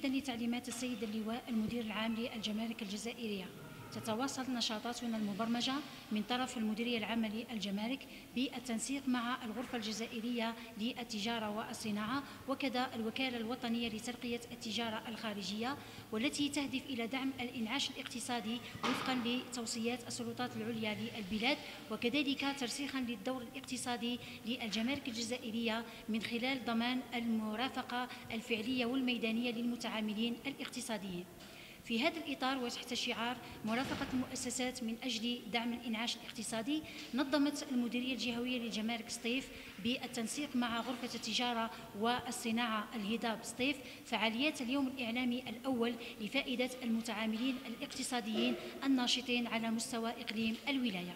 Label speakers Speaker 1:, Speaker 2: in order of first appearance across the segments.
Speaker 1: تنفيذا لتعليمات السيد اللواء المدير العام للجمارك الجزائرية، تتواصل نشاطاتنا المبرمجة من طرف المديرية العامة للجمارك بالتنسيق مع الغرفة الجزائرية للتجارة والصناعة وكذا الوكالة الوطنية لترقية التجارة الخارجية، والتي تهدف إلى دعم الإنعاش الاقتصادي وفقا لتوصيات السلطات العليا للبلاد، وكذلك ترسيخا للدور الاقتصادي للجمارك الجزائرية من خلال ضمان المرافقة الفعلية والميدانية للمتعاملين الاقتصاديين. في هذا الإطار وتحت شعار مرافقة المؤسسات من أجل دعم الإنعاش الاقتصادي، نظمت المديرية الجهوية للجمارك سطيف بالتنسيق مع غرفة التجارة والصناعة الهضاب سطيف فعاليات اليوم الإعلامي الأول لفائدة المتعاملين الاقتصاديين الناشطين على مستوى إقليم الولاية.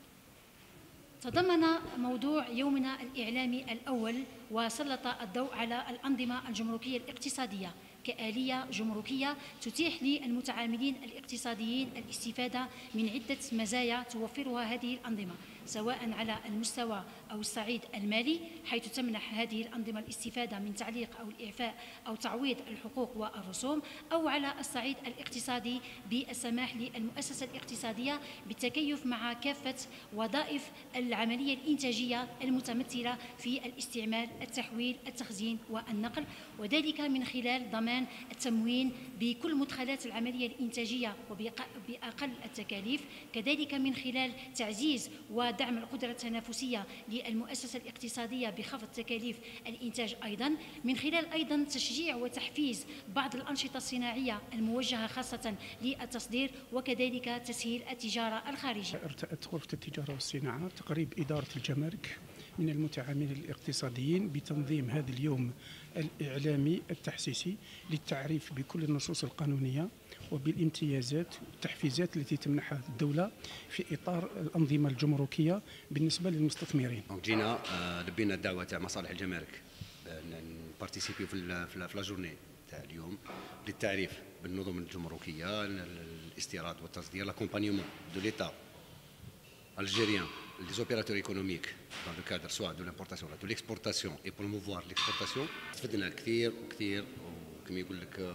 Speaker 1: تضمن موضوع يومنا الإعلامي الأول وسلط الضوء على الأنظمة الجمركية الاقتصادية كآلية جمركية تتيح للمتعاملين الاقتصاديين الاستفادة من عدة مزايا توفرها هذه الأنظمة، سواء على المستوى أو الصعيد المالي، حيث تمنح هذه الأنظمة الاستفادة من تعليق أو الإعفاء أو تعويض الحقوق والرسوم، أو على الصعيد الاقتصادي بالسماح للمؤسسة الاقتصادية بالتكيف مع كافة وظائف العملية الإنتاجية المتمثلة في الاستعمال، التحويل، التخزين والنقل، وذلك من خلال ضمان التموين بكل مدخلات العملية الإنتاجية وبأقل التكاليف، كذلك من خلال تعزيز ودعم القدرة التنافسية للمؤسسة الاقتصادية بخفض تكاليف الإنتاج، أيضا من خلال أيضا تشجيع وتحفيز بعض الأنشطة الصناعية الموجهة خاصة للتصدير، وكذلك تسهيل التجارة الخارجية.
Speaker 2: ارتأت غرفة التجارة والصناعة تقريب إدارة الجمارك من المتعاملين الاقتصاديين بتنظيم هذا اليوم الإعلامي التحسيسي للتعريف بكل النصوص القانونية وبالامتيازات والتحفيزات التي تمنحها الدولة في إطار الأنظمة الجمركية بالنسبة للمستثمرين.
Speaker 3: جينا لبينا الدعوة تاع مصالح الجمارك نبارتيسيبيو في لا جورني تاع اليوم للتعريف بالنظم الجمركية، الاستيراد والتصدير، لاكومبانيومون دو ليتا algérien, les opérateurs économiques dans le cadre soit de l'importation ou de l'exportation et promouvoir l'exportation. استفدنا كثير وكما يقول لك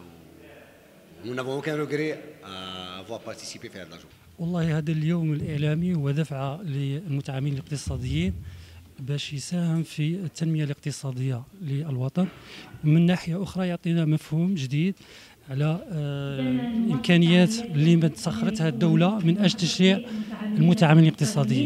Speaker 3: nous n'avons aucun regret à avoir participé في هذا الجو.
Speaker 4: والله هذا اليوم الإعلامي هو دفعة للمتعاملين الاقتصاديين باش يساهم في التنمية الاقتصادية للوطن، ومن ناحية أخرى يعطينا مفهوم جديد على الإمكانيات اللي سخرتها الدولة من أجل تشجيع المتعاملين الاقتصاديين.